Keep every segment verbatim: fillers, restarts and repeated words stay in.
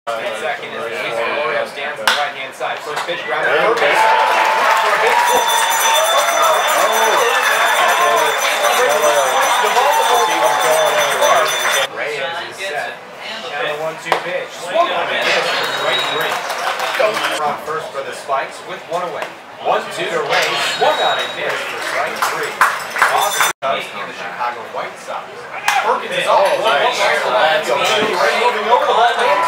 Second is Luis Florio stands on the right hand side. First pitch, ground to third base. For a big pull. Reyes is set. And a one two pitch. Swung on it. Right three. From first for the Spikes with one away. one two to Reyes. Swung on it. Missed for strike three. Austin Cubs and the Chicago White Sox. Perkins is off. One one wire to left field. Moving over the left hand.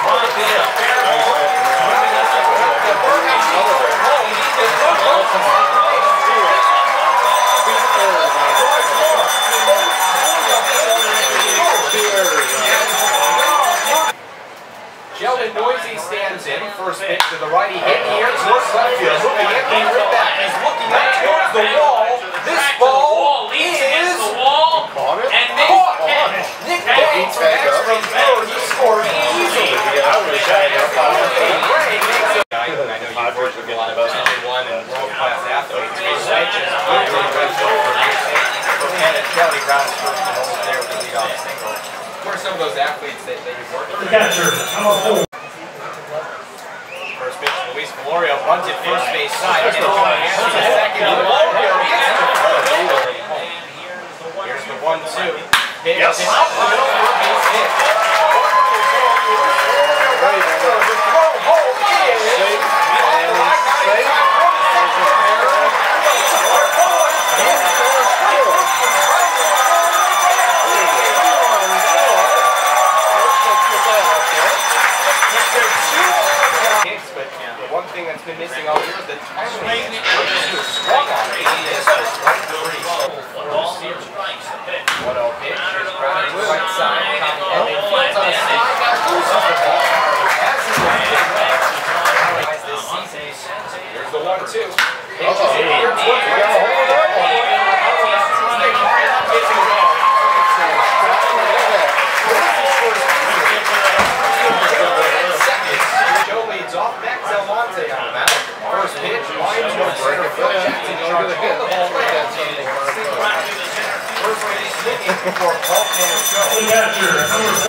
Sheldon Noisy stands in. First pitch to the righty. Hit here towards left field. Moving in. Being ripped back. He's looking up towards the wall. This ball is the wall. Caught it. And caught it. Nick Bates from extra third. He scores easily. I wish I had enough. I know you've worked with a lot of Division One and world class athletes. And at Kelly Brown's first and only there with the leadoff single. Who are some of those athletes that, that you've worked with? Catcher, first pitch, Luis Florio bunted first base side. Here's the second. Here's the one two. Pitch yes. Out the middle, third base hit. One thing that's been missing all year is the timing. Swung on it. This is right three. one oh pitch. Here's Brown to the right side. And they fields on a slide. Got loose on the ball. As he was this season. Here's the one two. Pitch is in here. Towards the right Joe leads off. Max Almonte on the mound. First pitch, line to center field. Jackson charge on the ball. First pitch swinging for Falcon Park.